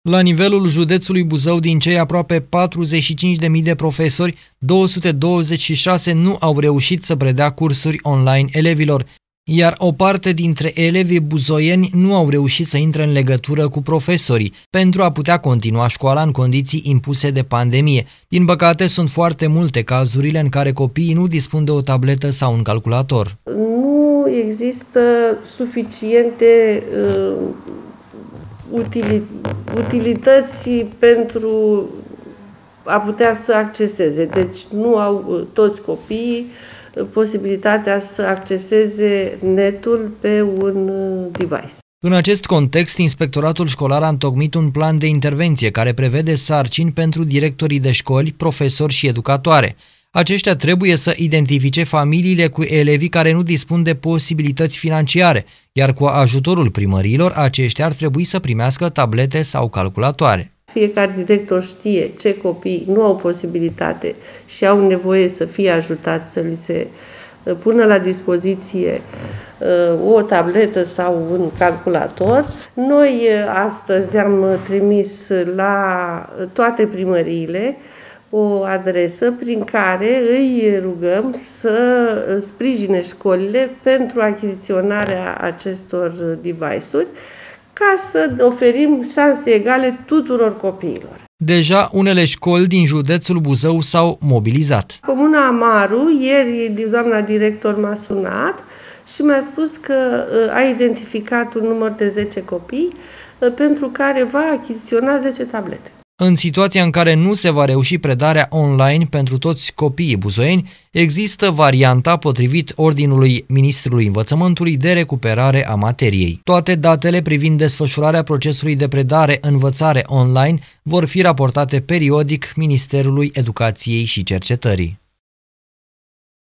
La nivelul județului Buzău, din cei aproape 45.000 de profesori, 226 nu au reușit să predea cursuri online elevilor, iar o parte dintre elevii buzoieni nu au reușit să intre în legătură cu profesorii pentru a putea continua școala în condiții impuse de pandemie. Din păcate, sunt foarte multe cazurile în care copiii nu dispun de o tabletă sau un calculator. Nu există suficiente utilități pentru a putea să acceseze. Deci nu au toți copiii posibilitatea să acceseze netul pe un device. În acest context, Inspectoratul Școlar a întocmit un plan de intervenție care prevede sarcini pentru directorii de școli, profesori și educatoare. Aceștia trebuie să identifice familiile cu elevii care nu dispun de posibilități financiare, iar cu ajutorul primăriilor, aceștia ar trebui să primească tablete sau calculatoare. Fiecare director știe ce copii nu au posibilitate și au nevoie să fie ajutați să li se pună la dispoziție o tabletă sau un calculator. Noi astăzi am trimis la toate primăriile o adresă prin care îi rugăm să sprijine școlile pentru achiziționarea acestor device-uri, ca să oferim șanse egale tuturor copiilor. Deja unele școli din județul Buzău s-au mobilizat. Comuna Amaru, ieri doamna director m-a sunat și mi-a spus că a identificat un număr de 10 copii pentru care va achiziționa 10 tablete. În situația în care nu se va reuși predarea online pentru toți copiii buzoieni, există varianta potrivit ordinului Ministrului Învățământului de recuperare a materiei. Toate datele privind desfășurarea procesului de predare-învățare online vor fi raportate periodic Ministerului Educației și Cercetării.